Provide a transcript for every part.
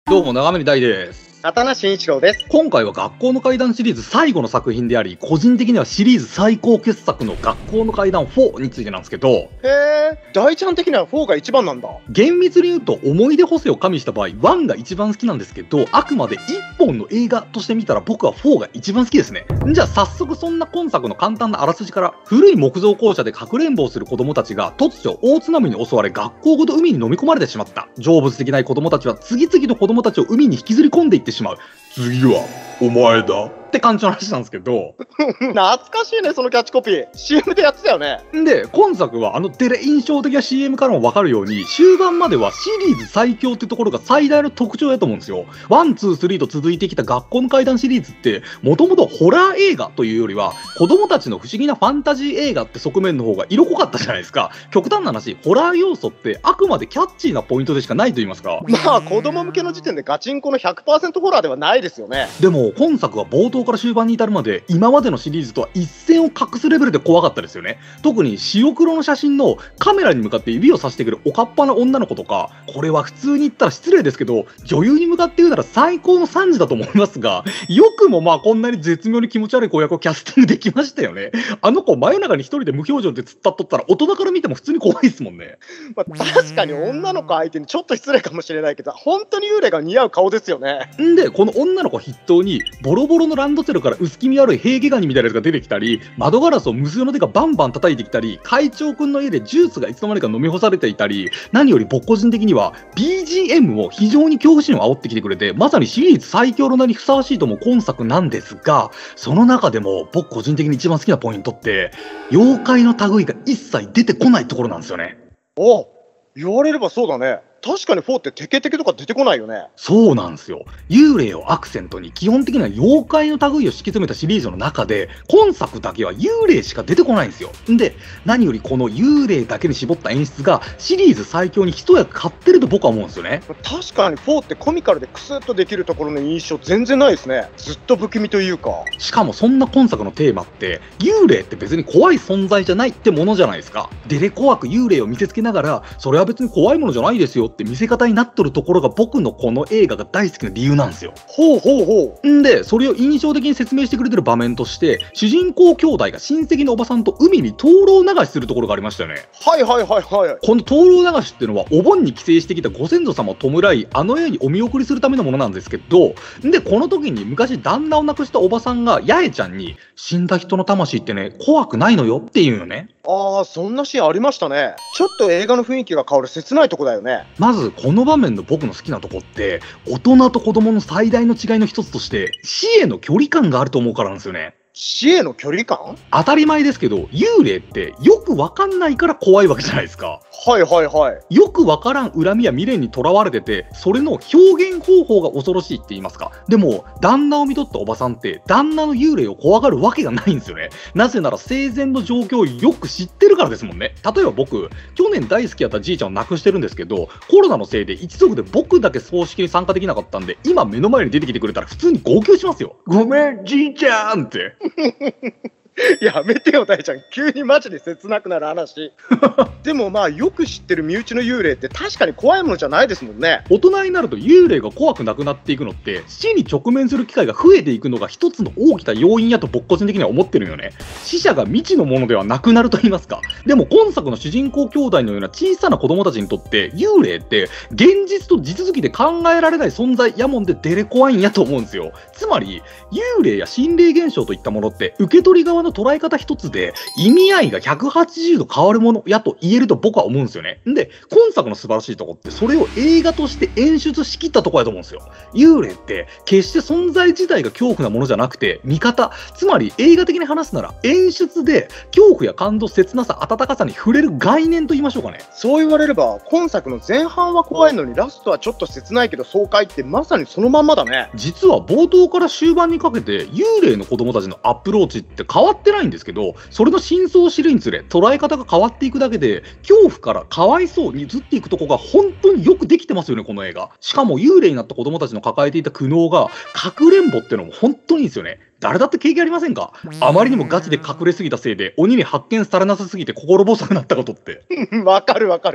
どうも、長目大です。 片名慎一郎です。 今回は学校の怪談シリーズ最後の作品であり、個人的にはシリーズ最高傑作の学校の怪談4についてなんですけど、 へえ、大ちゃん的には4が一番なんだ。 厳密に言うと思い出補正を加味した場合、1が一番好きなんですけど、あくまで1本の映画として見たら僕は4が一番好きですね。じゃあ早速そんな今作の簡単なあらすじから。古い木造校舎でかくれんぼをする子供たちが突如大津波に襲われ学校ごと海に飲み込まれてしまった。成仏できない子供たちは次々と子供たちを海に引きずり込んでいってしまう。次はお前だって感じの話なんですけど懐かしいね、そのキャッチコピー CM でやってたよね。 で、今作はデレ印象的な CM からも分かるように終盤まではシリーズ最強ってところが最大の特徴だと思うんですよ。1、2、3と続いてきた学校の怪談シリーズってもともとホラー映画というよりは子供たちの不思議なファンタジー映画って側面の方が色濃かったじゃないですか。極端な話、ホラー要素ってあくまでキャッチーなポイントでしかないと言いますか。 まあ子供向けの時点でガチンコの 100% ホラーではないですよね。 でも今作は冒頭から終盤に至るまで今までのシリーズとは一線を画すレベルで怖かったですよね。特に白黒の写真のカメラに向かって指をさしてくるおかっぱな女の子とか、これは普通に言ったら失礼ですけど女優に向かって言うなら最高の賛辞だと思いますが、よくもまあこんなに絶妙に気持ち悪い子役をキャスティングできましたよね。あの子真夜中に一人で無表情で突っ立っとったら大人から見ても普通に怖いですもんね。 まあ、確かに女の子相手にちょっと失礼かもしれないけど本当に幽霊が似合う顔ですよね。 んでこの女の子筆頭にボロボロのランドセルから薄気味悪いヘーゲガニみたいなやつが出てきたり、窓ガラスを無数の手がバンバン叩いてきたり、会長くんの家でジュースがいつの間にか飲み干されていたり、何より僕個人的には BGM も非常に恐怖心を煽ってきてくれて、まさにシリーズ最強の名にふさわしいと思う今作なんですが、その中でも僕個人的に一番好きなポイントって妖怪の類が一切出てこないところなんですよね。 お、言われればそうだね。確かに4ってテケテケとか出てこないよね。 そうなんですよ。幽霊をアクセントに基本的には妖怪の類を敷き詰めたシリーズの中で今作だけは幽霊しか出てこないんですよ。で、何よりこの幽霊だけに絞った演出がシリーズ最強に一役買ってると僕は思うんですよね。 確かに4ってコミカルでクスッとできるところの印象全然ないですね。ずっと不気味というか。 しかもそんな今作のテーマって幽霊って別に怖い存在じゃないってものじゃないですか。デレ怖く幽霊を見せつけながらそれは別に怖いものじゃないですよって見せ方になってるところが僕のこの映画が大好きな理由なんですよ。 ほうほうほう。 んで、それを印象的に説明してくれてる場面として主人公兄弟が親戚のおばさんと海に灯籠流しするところがありましたよね。 はいはいはいはい。 この灯籠流しっていうのはお盆に帰省してきたご先祖様を弔いあの世にお見送りするためのものなんですけど、でこの時に昔旦那を亡くしたおばさんが八重ちゃんに死んだ人の魂ってね怖くないのよって言うよね。 ああ、そんなシーンありましたね。ちょっと映画の雰囲気が変わる切ないとこだよね。 まずこの場面の僕の好きなとこって大人と子供の最大の違いの一つとして死への距離感があると思うからなんですよね。 死への距離感？ 当たり前ですけど幽霊ってよくわかんないから怖いわけじゃないですか。 はいはいはい。 よくわからん恨みや未練にとらわれててそれの表現方法が恐ろしいって言いますか。でも旦那を見とったおばさんって旦那の幽霊を怖がるわけがないんですよね。なぜなら生前の状況をよく知ってるからですもんね。例えば僕去年大好きだったじいちゃんを亡くしてるんですけど、コロナのせいで一族で僕だけ葬式に参加できなかったんで今目の前に出てきてくれたら普通に号泣しますよ。ごめんじいちゃんってやめてよ大ちゃん、急にマジで切なくなる話。でもまあよく知ってる身内の幽霊って確かに怖いものじゃないですもんね。 大人になると幽霊が怖くなくなっていくのって死に直面する機会が増えていくのが一つの大きな要因やと僕個人的には思ってるよね。死者が未知のものではなくなると言いますか。でも今作の主人公兄弟のような小さな子供たちにとって幽霊って現実と地続きで考えられない存在やもんでデレ怖いんやと思うんですよ。つまり幽霊や心霊現象といったものって受け取り側の捉え方一つで意味合いが180度変わるものやと言えると僕は思うんですよね。で今作の素晴らしいとこってそれを映画として演出しきったとこやと思うんですよ。幽霊って決して存在自体が恐怖なものじゃなくて見方、つまり映画的に話すなら演出で恐怖や感動、切なさ、温かさに触れる概念と言いましょうかね。 そう言われれば今作の前半は怖いのにラストはちょっと切ないけど爽快ってまさにそのまんまだね。 実は冒頭から終盤にかけて幽霊の子供たちのアプローチって変わってないんですけど、それの真相を知るにつれ捉え方が変わっていくだけで恐怖からかわいそうに移っていくとこが本当によくできてますよねこの映画。しかも幽霊になった子供たちの抱えていた苦悩がかくれんぼってのも本当にいいんですよね。誰だって経験ありませんか？あまりにもガチで隠れすぎたせいで鬼に発見されなさすぎて心細くなったことって。 わかるわかる。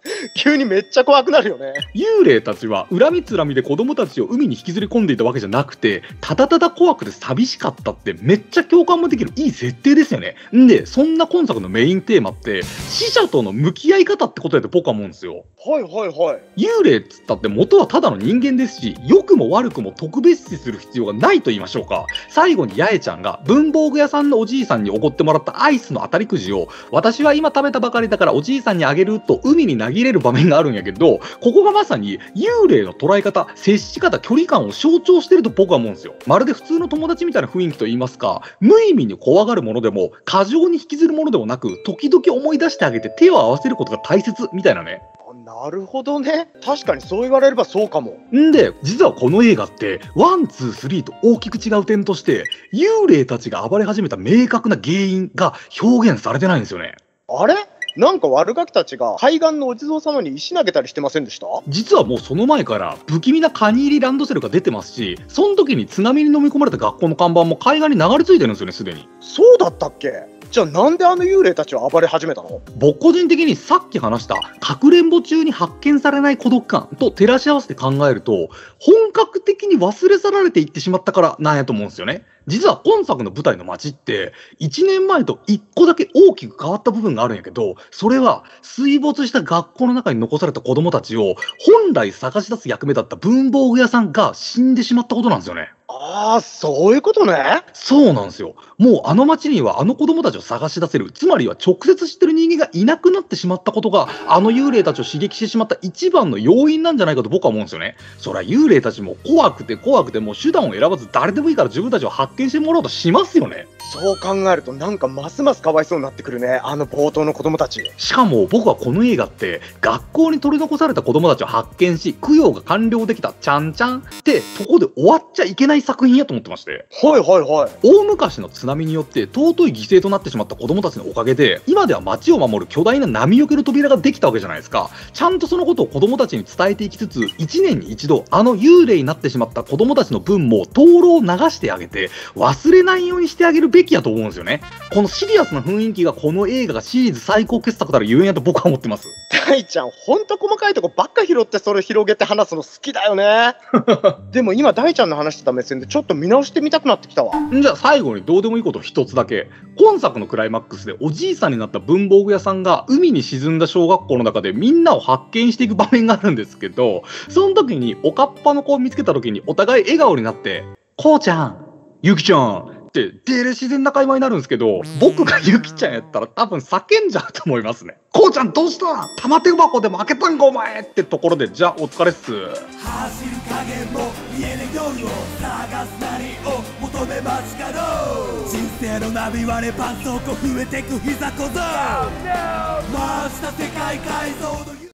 急にめっちゃ怖くなるよね。 幽霊たちは恨みつらみで子供たちを海に引きずり込んでいたわけじゃなくて、ただただ怖くて寂しかったってめっちゃ共感もできるいい設定ですよね。んで、そんな今作のメインテーマって死者との向き合い方ってことやと僕は思うんですよ。 はいはいはい。 幽霊っつったって元はただの人間ですし、良くも悪くも特別視する必要がないと言いましょうか。最後に八重ちゃんが文房具屋さんのおじいさんにおごってもらったアイスの当たりくじを、私は今食べたばかりだからおじいさんにあげると海に投げれる場面があるんやけど、ここがまさに幽霊の捉え方、接し方、距離感を象徴してると僕は思うんですよ。まるで普通の友達みたいな雰囲気と言いますか、無意味に怖がるものでも過剰に引きずるものでもなく、時々思い出してあげて手を合わせることが大切みたいなね。 なるほどね。確かにそう言われればそうかも。 んで、実はこの映画ってワン、ツー、スリーと大きく違う点として、幽霊たちが暴れ始めた明確な原因が表現されてないんですよね。 あれ、なんか悪ガキたちが海岸のお地蔵様に石投げたりしてませんでした？ 実はもうその前から不気味なカニ入りランドセルが出てますし、その時に津波に飲み込まれた学校の看板も海岸に流れ着いてるんですよね、すでに。 そうだったっけ？じゃあなんであの幽霊たちは暴れ始めたの？ 僕個人的にさっき話したかくれんぼ中に発見されない孤独感と照らし合わせて考えると、本格的に忘れ去られていってしまったからなんやと思うんですよね。実は今作の舞台の街って1年前と1個だけ大きく変わった部分があるんやけど、それは水没した学校の中に残された子供たちを本来探し出す役目だった文房具屋さんが死んでしまったことなんですよね。 ああ、そういうことね。 そうなんですよ。もうあの街にはあの子供たちを探し出せる、つまりは直接知ってる人間がいなくなってしまったことが、あの幽霊たちを刺激してしまった一番の要因なんじゃないかと僕は思うんですよね。そりゃ幽霊たちも怖くてもう手段を選ばず誰でもいいから自分たちを発見してもらおうとしますよね。 そう考えるとなんかますますかわいそうになってくるね、あの冒頭の子供たち。 しかも僕はこの映画って学校に取り残された子供たちを発見し供養が完了できたちゃんちゃんってとこで終わっちゃいけない作品やと思ってまして、 はいはいはい。 大昔の津波によって尊い犠牲となってしまった子供たちのおかげで今では街を守る巨大な波よけの扉ができたわけじゃないですか。ちゃんとそのことを子供たちに伝えていきつつ、1年に一度あの幽霊になってしまった子供たちの分も灯籠を流してあげて忘れないようにしてあげるべきやと思うんですよね。このシリアスな雰囲気がこの映画がシリーズ最高傑作たるゆえんやと僕は思ってます。 大ちゃんほんと細かいとこばっか拾ってそれ広げて話すの好きだよね。でも今大ちゃんの話してた目線でちょっと見直してみたくなってきたわ。 じゃあ最後にどうでもいいこと一つだけ。今作のクライマックスでおじいさんになった文房具屋さんが海に沈んだ小学校の中でみんなを発見していく場面があるんですけど、その時におかっぱの子を見つけた時にお互い笑顔になって「こうちゃん、ゆきちゃん」ってデレ自然な会話になるんですけど、僕がゆきちゃんやったら多分叫んじゃうと思いますね。こうちゃんどうした？玉手箱でも開けたんかお前ってところで、じゃあお疲れっす。 走る影も見えない夜を探す何を求めますかの人生のナビ割れパン底増えてく膝小僧回した世界改造の